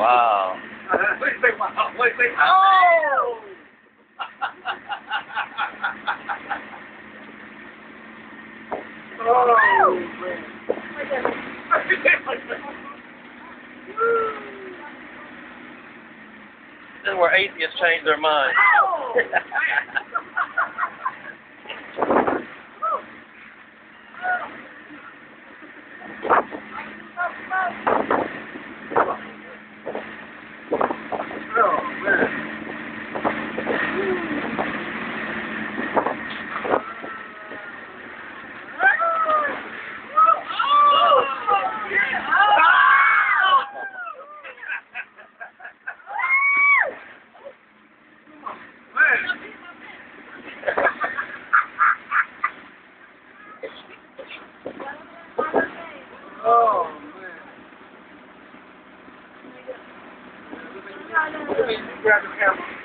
Wow. What do you say, wow? What do you say? Oh! Oh, man. This is where atheists change their mind. Oh, man. Oh, man. Grab the camera.